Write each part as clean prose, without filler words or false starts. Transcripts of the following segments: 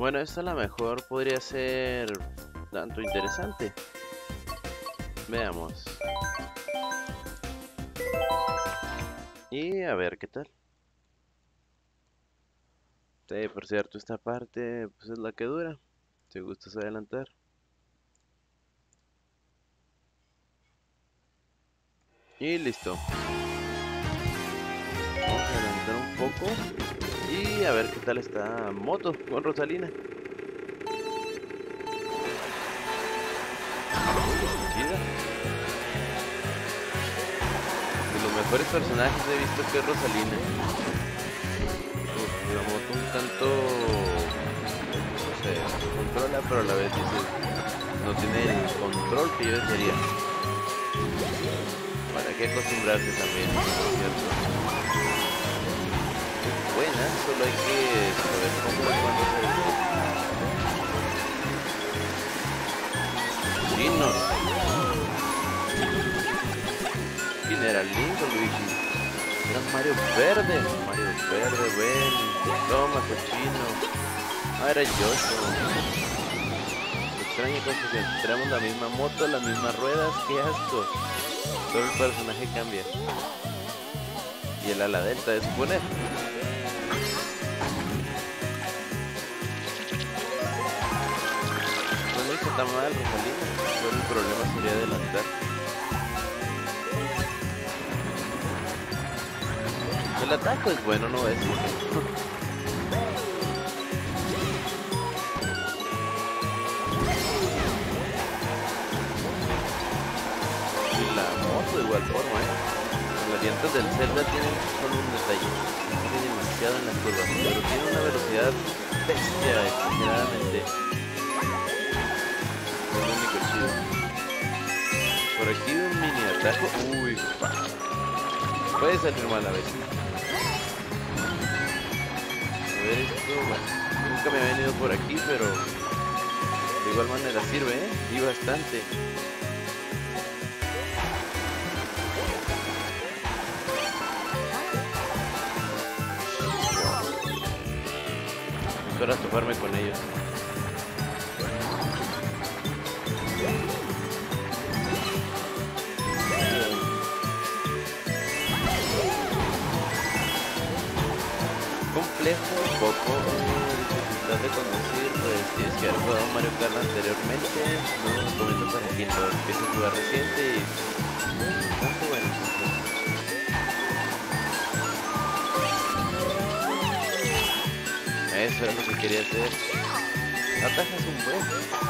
Bueno, esta a lo mejor podría ser tanto interesante. Veamos. Y a ver qué tal. Sí, por cierto, esta parte pues es la que dura. Si gustas adelantar. Y listo. Vamos a adelantar un poco. Y a ver qué tal esta moto con Rosalina. Chida. De los mejores personajes he visto que es Rosalina. La moto un tanto, no sé, controla, pero a la vez dices, no tiene el control que yo desearía. Para que acostumbrarse también, por cierto. Es buena, solo hay que saber cómo y cuándo hacer esto. Chinos. ¿Quién era? ¿Link o Luigi? Era Mario Verde. Mario Verde, ven. Toma, cochino. Ah, era Yoshi. Extraña confusión. Tenemos la misma moto, las mismas ruedas. ¡Qué asco! Solo el personaje cambia. Y el ala delta de suponer. No lo hizo tan mal, Rosalina. Solo el problema sería adelantar. El ataque es bueno, no es. Y la moto de igual forma, Las llantas del Zelda tienen solo un detalle. Tiene demasiado en las curvas, pero tiene una velocidad bestia, exageradamente. Es lo único chido. Por aquí un mini ataque. Uy, puede salir mal a veces. A ver esto, bueno, nunca me había venido por aquí, pero de igual manera sirve, y bastante. Espero toparme con ellos. Complejo, un poco dificultad de conducir, pues tienes que haber jugado Mario Kart anteriormente, no lo recomiendo para quien lo empiece a jugar reciente y bastante bueno. Eso es lo que quería hacer. Atajas un buen.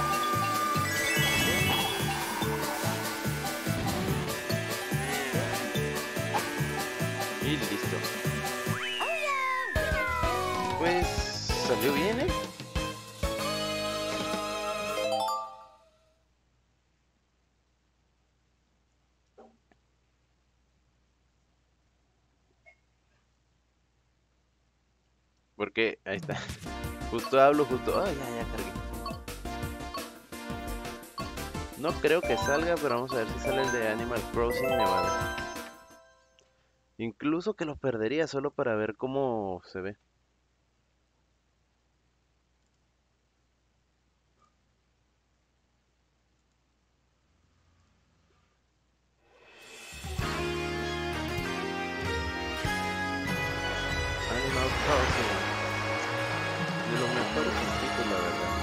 Y listo. Pues salió bien, Porque ahí está. Justo hablo, justo. Ah, ya cargué. No creo que salga, pero vamos a ver si sale el de Animal Crossing Nevada. Incluso que lo perdería solo para ver cómo se ve. Animal Crossing. De lo mejor es el título, la verdad.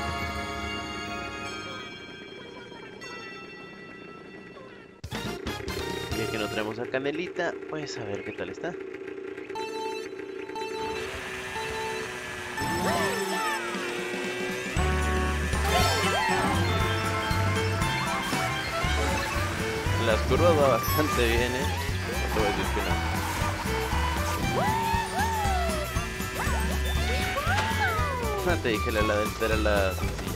Y es que no traemos a Canelita, pues a ver qué tal está. Las curvas va bastante bien, No te voy a decir que no. No te dije la delta era la sencilla.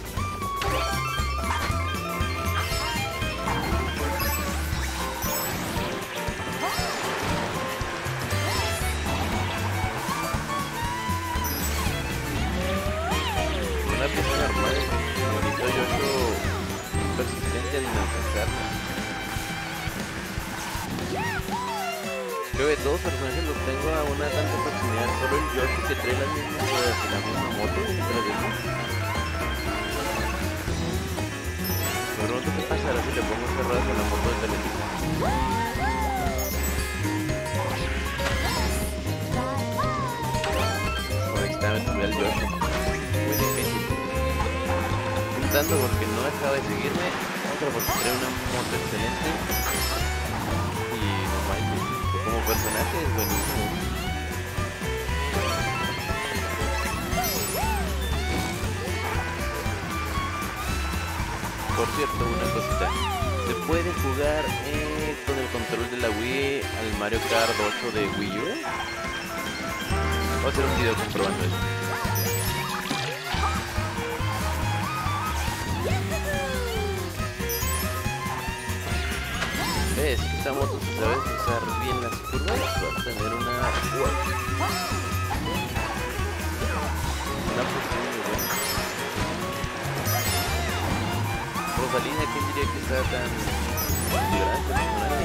Una pieza normal, bonito Yoshi persistente en alcanzarla. Creo que todos los personajes los tengo a una tanta proximidad, solo el Yoshi que trae las mismas ruedas y la misma moto, mientras le pongo cerradas a la moto de Teletubbies. Bueno, aquí está, me tuve al Yoshi. Muy difícil. Un tanto porque no dejaba de seguirme, otra porque trae una moto excelente. Y no manches, que como personaje es buenísimo. Por cierto, una cosita, se puede jugar con el control de la Wii al Mario Kart 8 de Wii U. Voy a hacer un video comprobando eso. ¿Ves? Esta moto, si sabes usar bien las curvas, vas a tener una posición muy buena. Rosalina, ¿quién diría que está tan grande?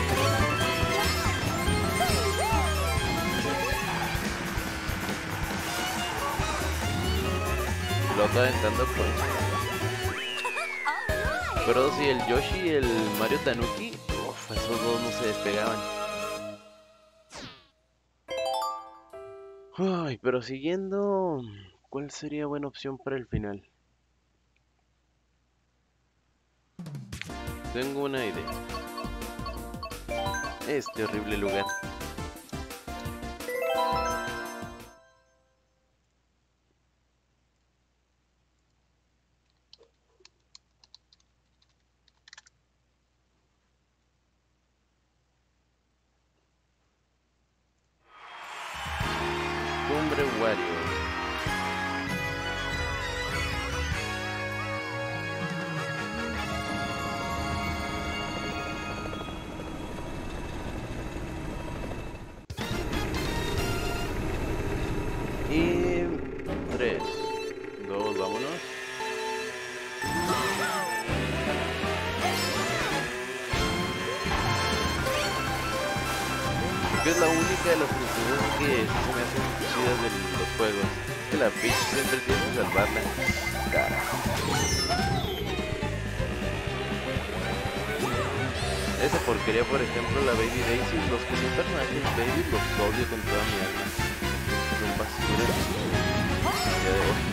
Lo está aventando con... Pero si el Yoshi y el Mario Tanuki, uf, esos dos no se despegaban. Ay, pero siguiendo, ¿cuál sería buena opción para el final? Tengo una idea. Este horrible lugar. Cumbre Wario. Y 3, 2, vámonos. Que es la única de las funciones que sí se me hacen chidas de los juegos. Es que la Peach siempre tiene que salvarla. Carajo. Esa porquería, por ejemplo, la Baby Daisy, los que son personajes Baby los odio con toda mi alma. Son basuras. Ya de hoy.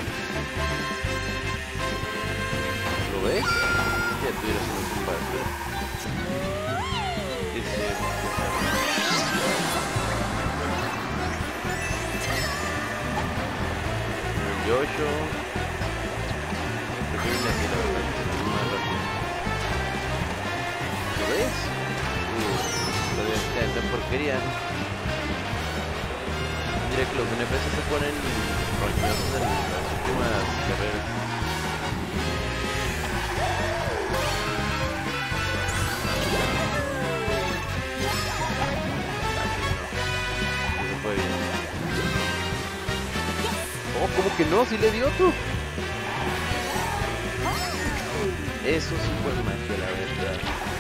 ¿Lo ves? Ya tuvieras un basura. Yocho. Prefiero aquí la verdad que se más rápido. ¿Lo ves? Esta porquería. Diré que los NPC se ponen roñosos en las últimas carreras. Eso fue bien. Oh, ¿cómo que no? ¿Sí le dio tú? Eso sí fue magia, la verdad.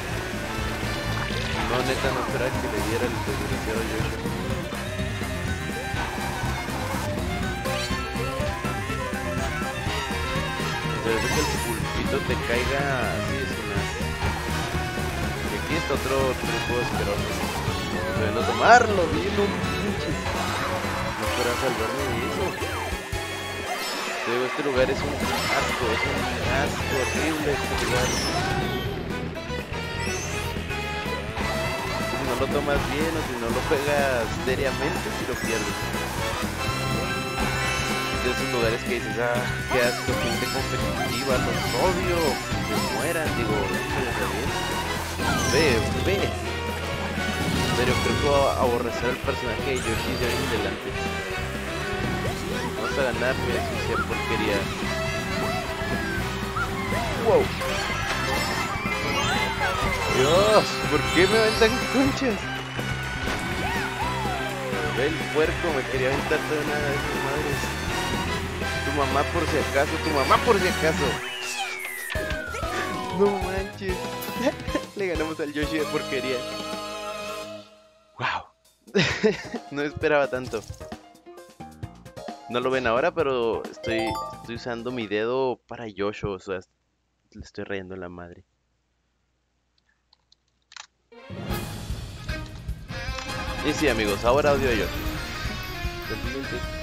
No, neta, no esperaba que le diera el desgraciado Yoshi. Pero es que el pulpito te caiga así de sin nada. Y aquí está otro truco asqueroso. Pudiendo tomarlo, bien, un pinches. No esperaba salvarme de eso. Te digo, este lugar es un asco horrible este lugar. Si no lo tomas bien o si no lo pegas seriamente, si lo pierdes. De esos lugares que dices, ah, qué asco, gente competitiva, los odio, que mueran, digo, ve. Pero creo que voy a aborrecer al personaje de Yoshi de ahí en adelante. Vamos a ganar, mira, sucia porquería. Wow. Dios, ¿por qué me aventan conchas? Ve el puerco, me quería aventar toda una de esas madres. Tu mamá por si acaso, No manches. Le ganamos al Yoshi de porquería. Wow. No esperaba tanto. No lo ven ahora, pero estoy usando mi dedo para Yoshi, o sea, le estoy rayando la madre. Y sí, amigos, ahora audio yo. Totalmente.